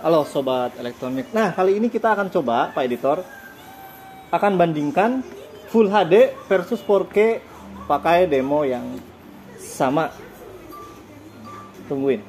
Halo Sobat Elektronik. Nah, kali ini kita akan coba, Pak Editor, akan bandingkan Full HD versus 4K pakai demo yang sama. Tungguin.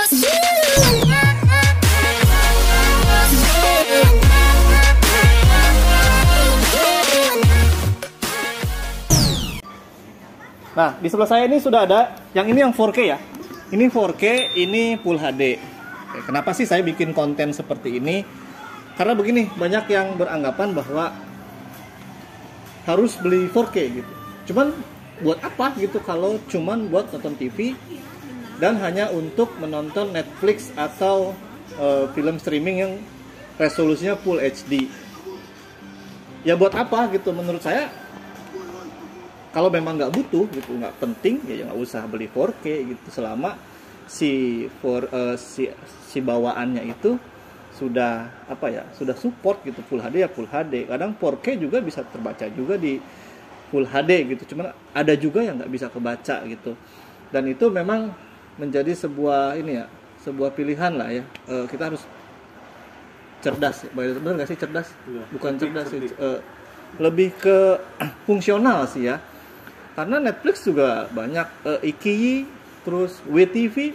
Nah, di sebelah saya ini sudah ada, yang ini yang 4K ya. Ini 4K, ini Full HD. Kenapa sih saya bikin konten seperti ini? Karena begini, banyak yang beranggapan bahwa harus beli 4K gitu. Cuman buat apa gitu kalau cuman buat nonton TV dan hanya untuk menonton Netflix atau film streaming yang resolusinya Full HD. Ya buat apa gitu, menurut saya kalau memang nggak butuh gitu, nggak penting, ya nggak usah beli 4K gitu, selama si bawaannya itu sudah sudah support gitu, Full HD ya Full HD. Kadang 4K juga bisa terbaca juga di Full HD gitu, cuman ada juga yang nggak bisa kebaca gitu. Dan itu memang menjadi sebuah sebuah pilihan lah ya. Kita harus cerdas, benar nggak sih cerdas? Bukan cerdas sih, lebih ke fungsional sih ya. Karena Netflix juga banyak, Ikiyi, terus WeTV,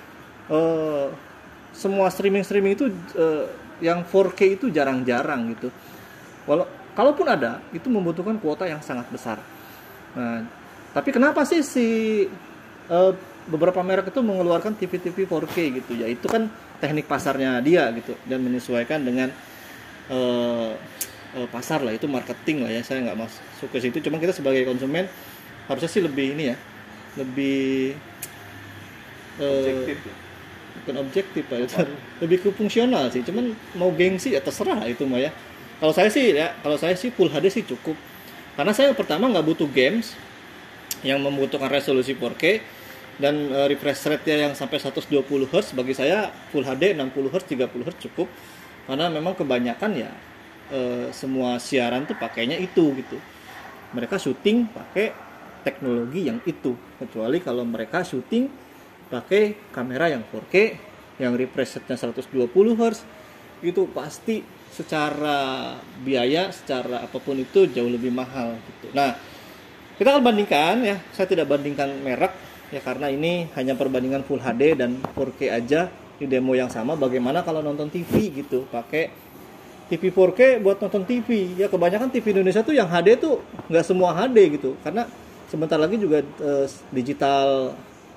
semua streaming itu yang 4K itu jarang-jarang gitu. Kalaupun ada, itu membutuhkan kuota yang sangat besar. Nah, tapi kenapa sih beberapa merek itu mengeluarkan TV 4K gitu? Ya itu kan teknik pasarnya dia gitu, dan menyesuaikan dengan pasar lah, itu marketing lah ya. Saya nggak masuk ke situ, cuma kita sebagai konsumen harusnya sih lebih lebih objektif ya? Bukan objektif Pak, itu lebih ke fungsional sih. Cuman mau gengsi ya terserah itu mah ya. Kalau saya sih Full HD sih cukup. Karena saya pertama nggak butuh games yang membutuhkan resolusi 4K dan refresh rate-nya yang sampai 120 Hz. Bagi saya Full HD 60 Hz, 30 Hz cukup. Karena memang kebanyakan ya semua siaran tuh pakainya itu gitu. Mereka syuting pakai teknologi yang itu, kecuali kalau mereka syuting pakai kamera yang 4K yang refresh rate-nya 120 Hz, itu pasti secara biaya, secara apapun itu jauh lebih mahal gitu. Nah, kita akan bandingkan ya. Saya tidak bandingkan merek ya, karena ini hanya perbandingan Full HD dan 4K aja di demo yang sama. Bagaimana kalau nonton TV gitu, pakai TV 4K buat nonton TV. Ya kebanyakan TV Indonesia tuh yang HD tuh nggak semua HD gitu, karena sebentar lagi juga digital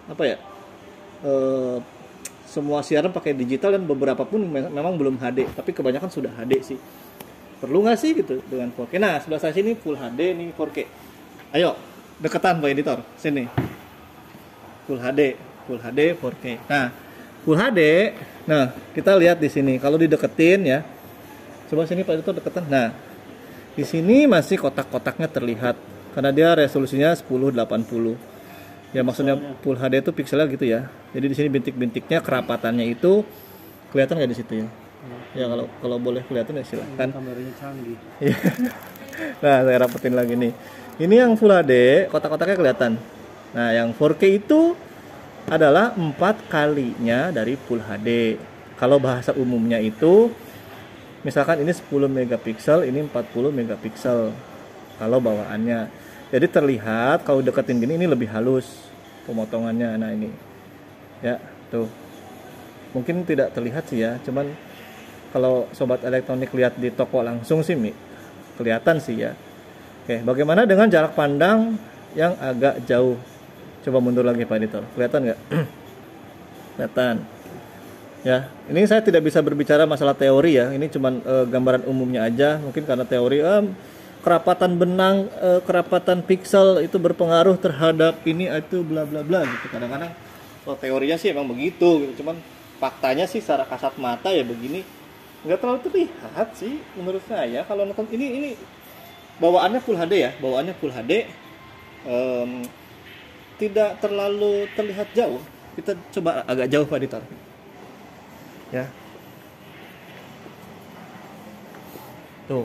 semua siaran pakai digital, dan beberapa pun memang belum HD, tapi kebanyakan sudah HD sih. Perlu nggak sih gitu dengan 4K? Nah, sebelah saya sini Full HD, nih 4K. Ayo deketan Pak Editor, sini. Full HD 4K. Nah, Full HD. Nah, kita lihat di sini. Kalau dideketin ya, coba sini Pak Editor deketan. Nah, di sini masih kotak-kotaknya terlihat karena dia resolusinya 1080. Ya maksudnya Full HD itu pikselnya gitu ya. Jadi di sini bintik-bintiknya, kerapatannya itu kelihatan nggak di situ ya? Ya kalau boleh kelihatan ya silakan. Kameranya canggih. Nah, saya rapetin lagi nih. Ini yang Full HD, kotak-kotaknya kelihatan. Nah, yang 4K itu adalah 4 kalinya dari Full HD. Kalau bahasa umumnya itu, misalkan ini 10 megapiksel, ini 40 megapiksel. Kalau bawaannya. Jadi terlihat kalau deketin gini, ini lebih halus pemotongannya. Nah ini ya tuh, mungkin tidak terlihat sih ya, cuman kalau Sobat Elektronik lihat di toko langsung sih kelihatan sih ya. Oke, bagaimana dengan jarak pandang yang agak jauh? Coba mundur lagi Pak Editor, kelihatan nggak? Kelihatan ya. Ini saya tidak bisa berbicara masalah teori ya, ini cuman gambaran umumnya aja. Mungkin karena teori kerapatan benang, kerapatan piksel itu berpengaruh terhadap ini itu bla bla bla gitu. Kadang-kadang teorinya sih emang begitu gitu, cuman faktanya sih secara kasat mata ya begini, nggak terlalu terlihat sih menurut saya. Kalau nonton ini bawaannya Full HD ya, bawaannya Full HD, tidak terlalu terlihat jauh. Kita coba agak jauh Pak Editor ya, tuh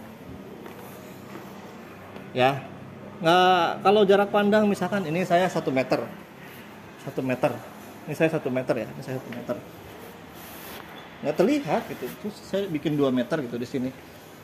ya. Nggak, kalau jarak pandang misalkan ini saya 1 meter, ini saya 1 meter ya, ini saya 1 meter. nggak terlihat gitu. Terus saya bikin 2 meter gitu di sini.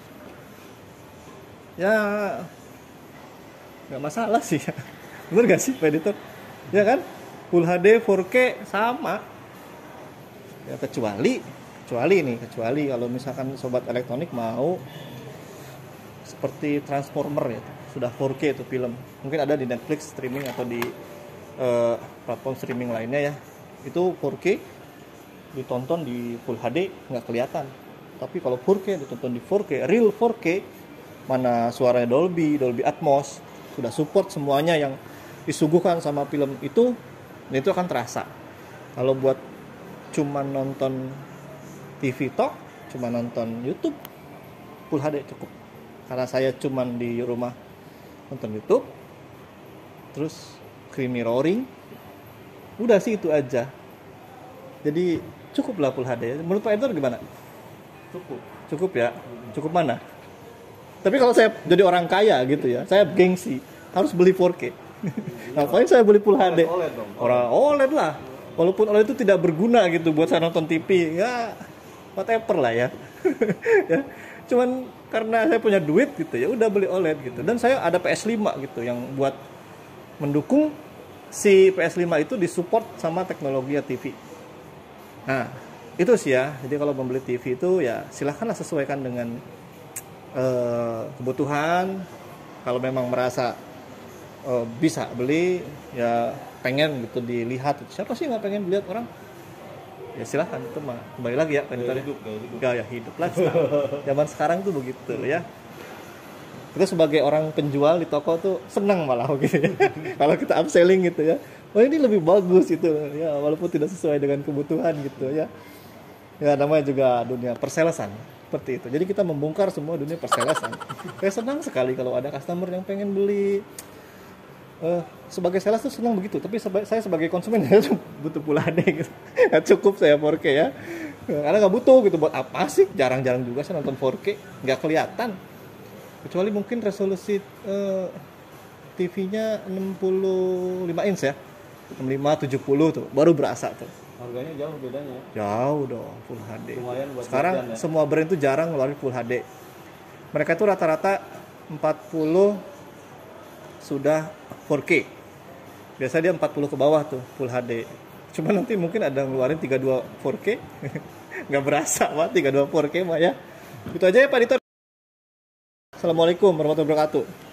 Ya nggak masalah sih ya. Bener gak sih Pak Editor? Ya kan? Full HD 4K sama. Ya kecuali kalau misalkan sobat elektronik mau seperti Transformer ya, sudah 4K itu film. Mungkin ada di Netflix streaming atau di platform streaming lainnya ya. Itu 4K ditonton di Full HD nggak kelihatan. Tapi kalau 4K ditonton di 4K, real 4K, mana suaranya Dolby Atmos, sudah support semuanya yang disuguhkan sama film itu, dan itu akan terasa. Kalau buat cuma nonton TV Talk, cuma nonton YouTube, Full HD cukup. Karena saya cuma di rumah nonton YouTube, terus screen mirroring, udah sih itu aja. Jadi cukuplah Full HD. Menurut Pak Editor gimana? Cukup ya? Cukup mana? Tapi kalau saya jadi orang kaya gitu ya, saya gengsi, harus beli 4K. Ngapain saya beli Full HD? OLED dong. Orang OLED lah. Walaupun OLED itu tidak berguna gitu buat saya nonton TV, ya whatever lah ya. Ya. Cuman karena saya punya duit gitu ya, udah beli OLED gitu. Dan saya ada PS5 gitu yang buat mendukung si PS5 itu disupport sama teknologi TV. Nah, itu sih ya. Jadi kalau membeli TV itu ya silahkanlah sesuaikan dengan kebutuhan. Kalau memang merasa bisa beli, ya pengen gitu dilihat. Siapa sih nggak pengen dilihat orang? Ya silahkan, itu mah kembali lagi ya gaya hidup lah. Zaman sekarang tuh begitu ya. Kita sebagai orang penjual di toko tuh senang malah gitu ya. Kalau kita upselling gitu ya, oh ini lebih bagus gitu ya, walaupun tidak sesuai dengan kebutuhan gitu ya. Ya namanya juga dunia perselesan seperti itu. Jadi kita membongkar semua dunia perselesan. Saya senang sekali kalau ada customer yang pengen beli. Sebagai sales tuh senang begitu, tapi saya sebagai konsumen ya butuh Full HD gitu. Nggak cukup saya 4K ya, karena nggak butuh gitu. Buat apa sih? Jarang-jarang juga saya nonton 4K, nggak kelihatan. Kecuali mungkin resolusi TV-nya 65 inch ya, 65 70 tuh baru berasa tuh. Harganya jauh bedanya. Jauh dong Full HD. Sekarang ya. Semua brand itu jarang ngeluarin Full HD. Mereka itu rata-rata 40 sudah 4K. Biasanya dia 40 ke bawah tuh Full HD. Cuma nanti mungkin ada ngeluarin 32 4K. Nggak berasa Pak 32 4K Pak ya. Itu aja ya Pak Dito. Assalamualaikum warahmatullahi wabarakatuh.